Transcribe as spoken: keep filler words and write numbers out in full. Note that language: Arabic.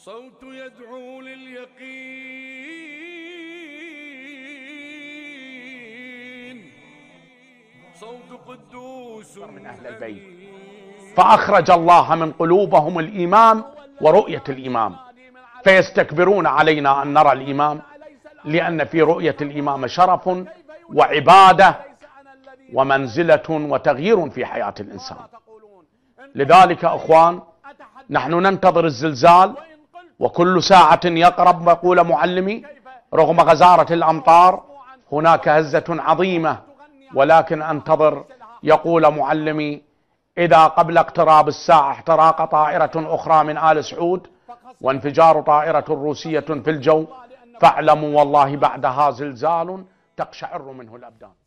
صوت يدعو لليقين، صوت قدوس من أهل البيت، فأخرج الله من قلوبهم الإيمان ورؤية الإمام، فيستكبرون علينا أن نرى الإمام، لأن في رؤية الإمام شرف وعبادة ومنزلة وتغيير في حياة الإنسان. لذلك أخوان، نحن ننتظر الزلزال، وكل ساعة يقرب. يقول معلمي رغم غزارة الأمطار هناك هزة عظيمة، ولكن أنتظر، يقول معلمي، إذا قبل اقتراب الساعة احتراق طائرة أخرى من آل سعود وانفجار طائرة روسية في الجو، فاعلموا والله بعدها زلزال تقشعر منه الأبدان.